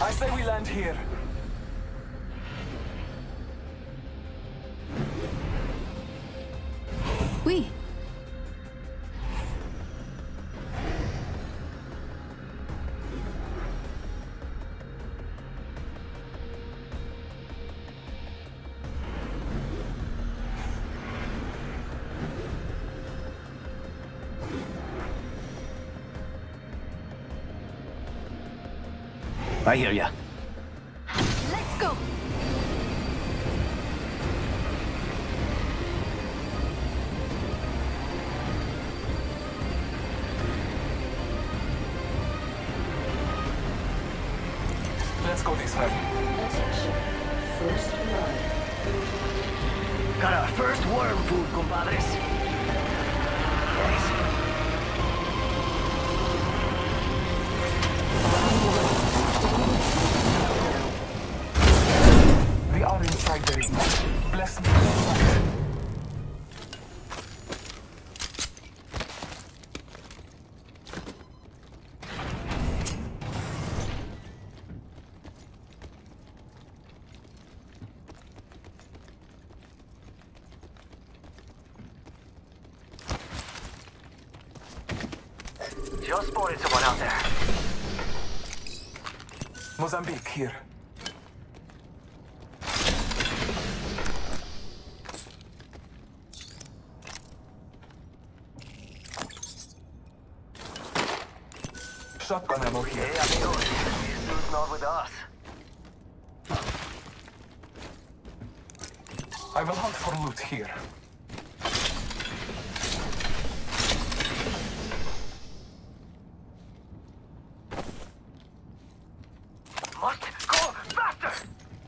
I say we land here. Oui. I hear ya. Let's go. Let's go this way. Attention. First blood. Got our first worm food, compadres. Yes. We are inside the ring. Bless me. Just spotted someone out there. Mozambique here. Shotgun ammo here. Hey, amigos. This dude's not with us. I will hunt for loot here. Must go faster!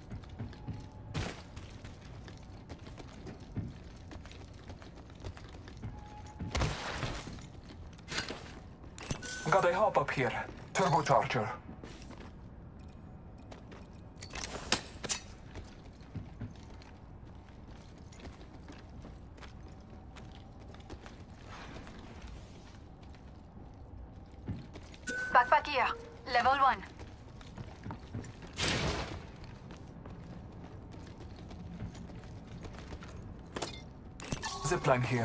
Got a hop up here. Turbocharger. Backpack here. Level 1. Zipline here.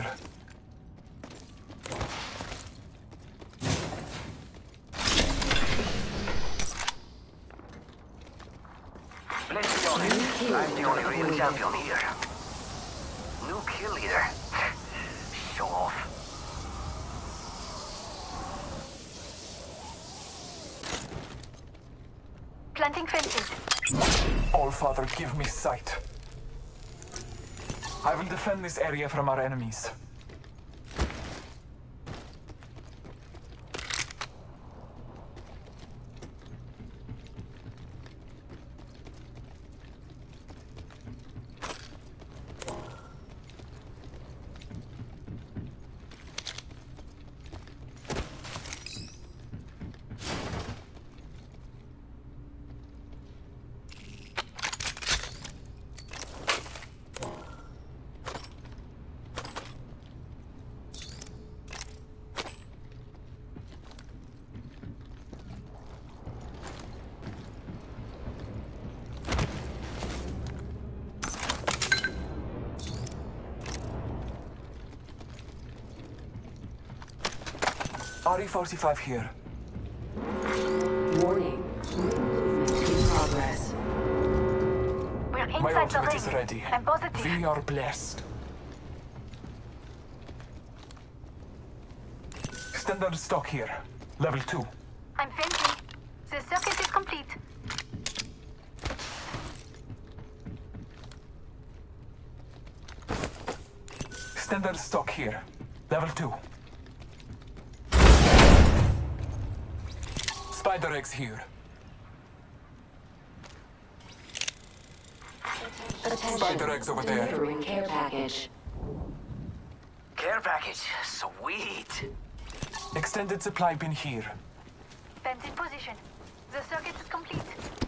Let's be honest. I'm the only real champion here. New kill leader. Show off. Planting fences. All Father, give me sight. I will defend this area from our enemies. RE-45 here. Warning. Movement in progress. We're My inside the ultimate is ring. ready. I'm positive. We are blessed. Standard stock here. Level 2. I'm fencing. The circuit is complete. Standard stock here. Level 2. Spider eggs here. Attention. Spider eggs over there. Delivering care package. Care package. Sweet. Extended supply bin here. Fence in position. The circuit is complete.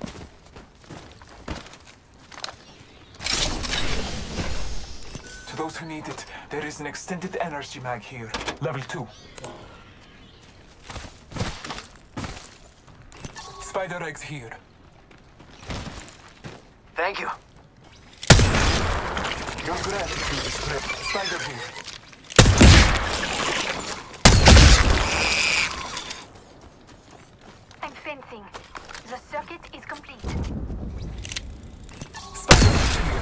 To those who need it, there is an extended energy mag here. Level 2. Spider eggs here. Thank you. Your gratitude is great. Spider here. I'm fencing. The circuit is complete. Spider here.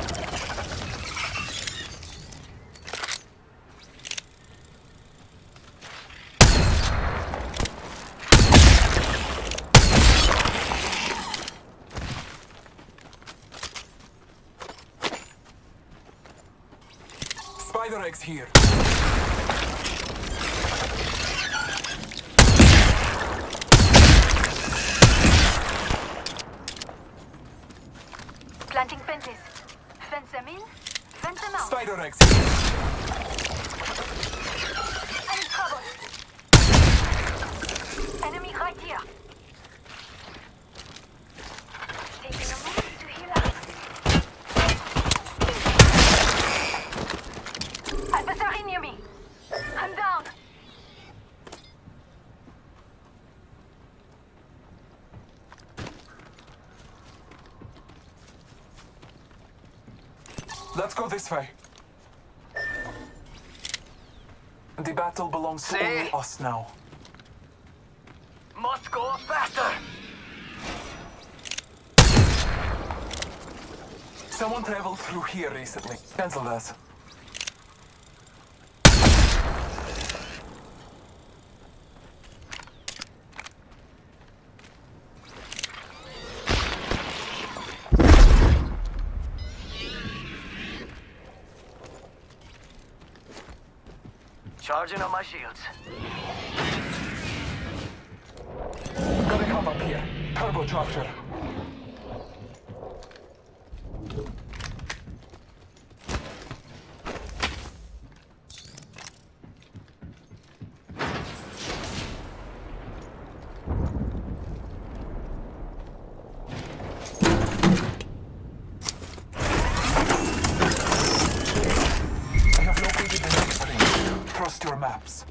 Spider eggs here. Planting fences. Fence them in, fence them out. Spider eggs here. I'm in trouble. Enemy right here. Taking a moment to heal up. Adversary near me. I'm down. Let's go this way. The battle belongs to See? only us now. Must go faster. Someone traveled through here recently. Cancel that. Charging on my shields. Gotta come up here. Turbocharger. I have located the next ring. Trust your maps.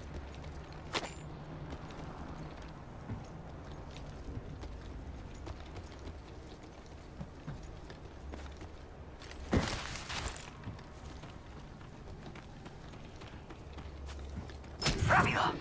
Rápido.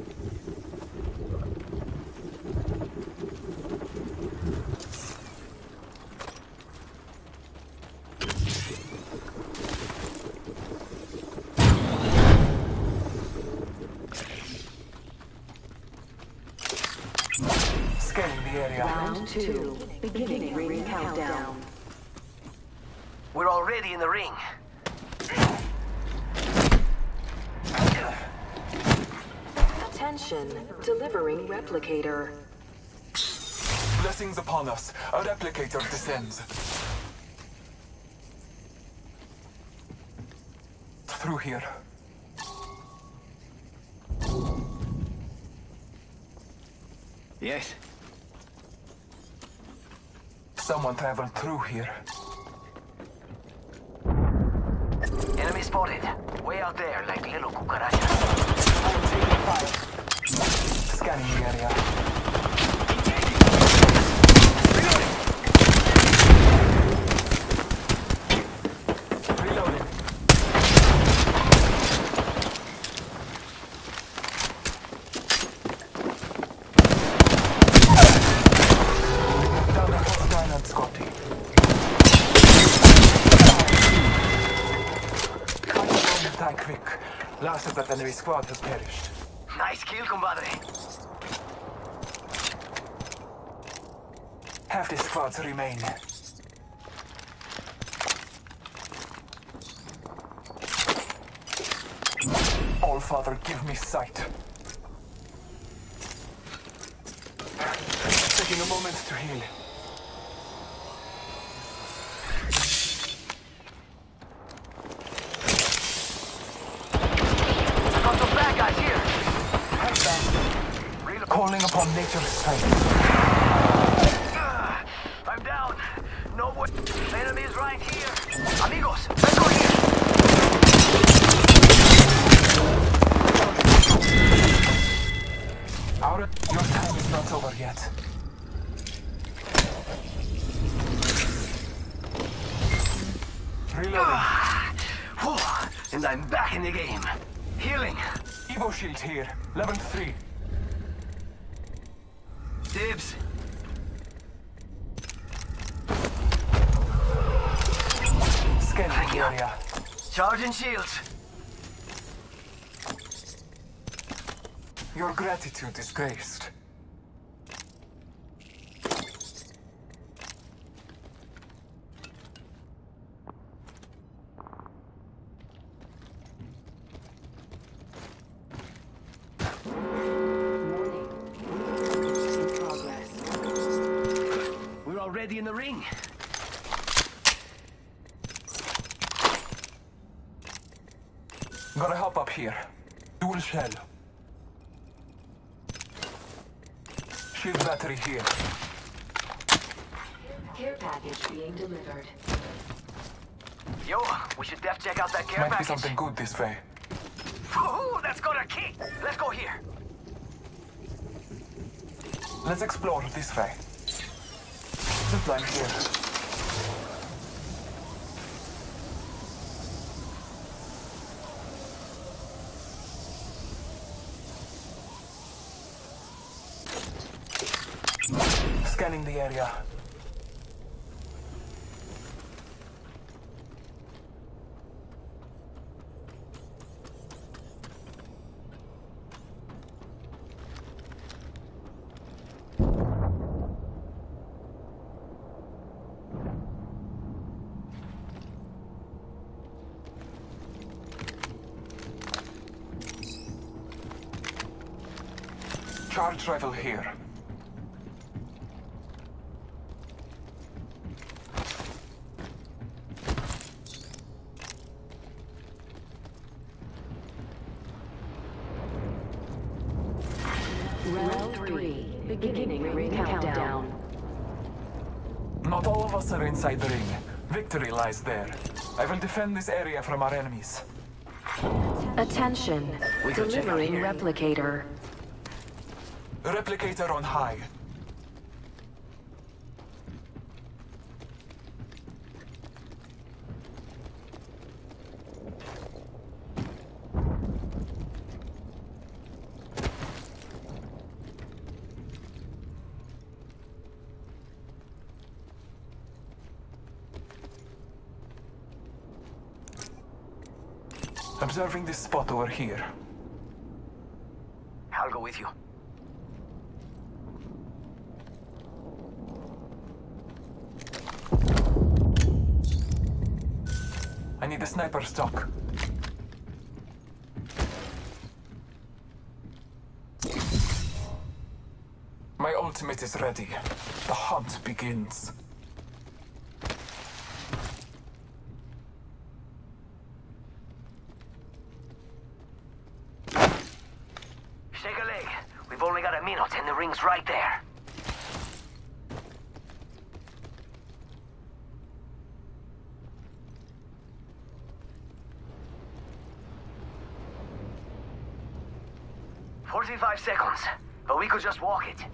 Scanning the area. Round 2. Beginning ring countdown. We're already in the ring. Attention. Delivering replicator. Blessings upon us. A replicator descends. Through here. Yes. Someone traveled through here. Enemy spotted. Way out there, like little cucarachas. I'm taking fire. Scanning the area. Reloading. Down the first line and Scotty. Die quick. Last of that enemy squad has perished. Nice kill, compadre. Half the squads remain. All Father, give me sight. Taking a moment to heal. Got some bad guys here. Head down. Calling upon nature's strength. I'm down. No way. Enemy is right here. Amigos, let's go here. Your time is not over yet. Reloading. And I'm back in the game. Healing. Evo shield here. Level 3. Dibs. Scanning the area. Charging shields. Your gratitude is graced. Warning. In progress. We're already in the ring. Gotta hop up here. Dual shell. Shield battery here. Care package being delivered. Yo, we should def check out that care Might be package. something good this way. Woohoo, that's got a key. Let's go here. Let's explore this way. Zipline here. Scanning the area. Charge rifle here. Round 3. Beginning ring countdown. Not all of us are inside the ring. Victory lies there. I will defend this area from our enemies. Attention. We can check out Delivering here. replicator. Replicator on high. Observing this spot over here. I'll go with you. I need a sniper stock. My ultimate is ready. The hunt begins. Shake a leg. We've only got a minute and the ring's right there. "45 seconds, but we could just walk it."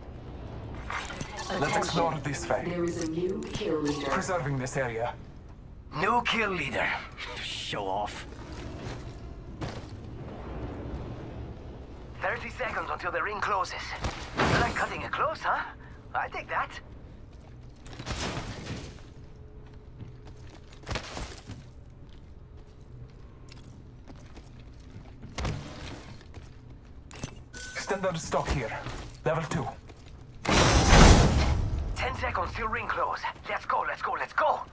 Let's explore this way. There is a new kill leader. Preserving this area. New kill leader. Show off. 30 seconds until the ring closes. You like cutting it close, huh? I take that. Standard stock here. Level 2. 10 seconds till ring close. Let's go, let's go, let's go.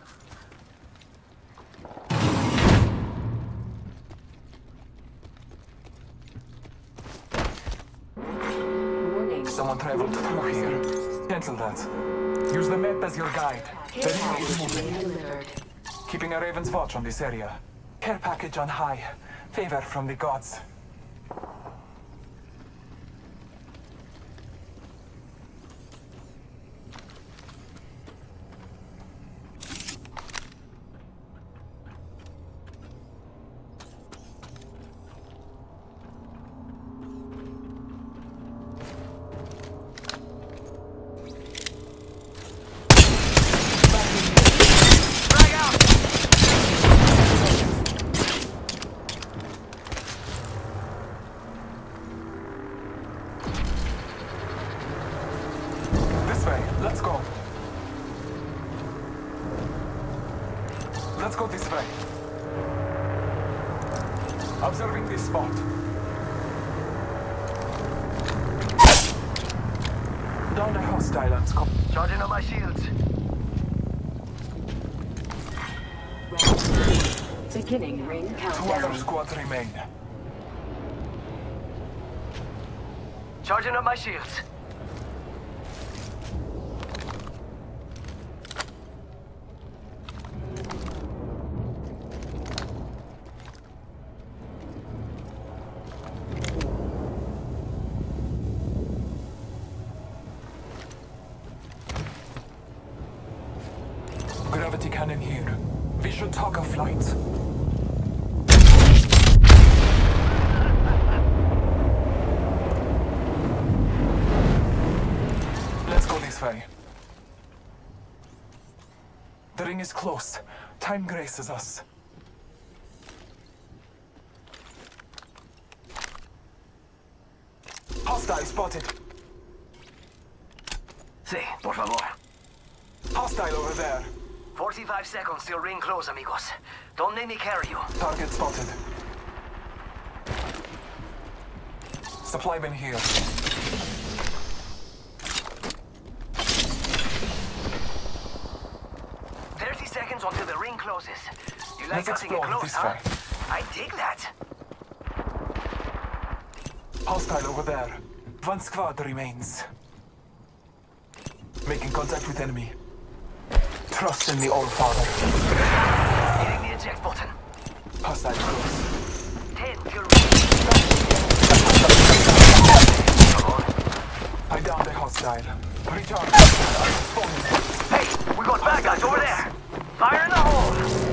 Warning. Someone traveled through here. Cancel that. Use the map as your guide. The Care ring is package being moving. delivered. Keeping a Raven's watch on this area. Care package on high. Favor from the gods. Frag out! Let's go. Let's go this way. Observing this spot. Down a hostile and scope. Charging on my shields. Beginning ring 2 other countdown. squads remain. Charging up my shields. Gravity cannon here. We should talk a flight. Let's go this way. The ring is close. Time graces us. Hostile spotted. Sí, por favor. Hostile over there. 45 seconds till ring close, amigos. Don't make me carry you. Target spotted. Supply bin here. Until the ring closes. You like Let's cutting it explore close, this huh? way. I dig that. Hostile over there. One squad remains. Making contact with enemy. Trust in the All-Father. Hitting the eject button. Hostile close. 10 till Come on. I downed a hostile. Recharge. Hey, we got bad guys over there. Fire in the hole.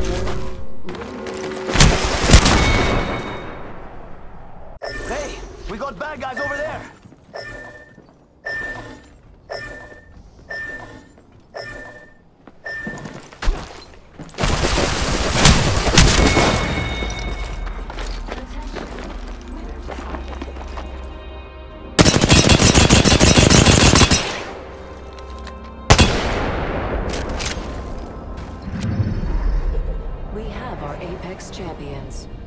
Hey, we got bad guys over there. We have our Apex champions.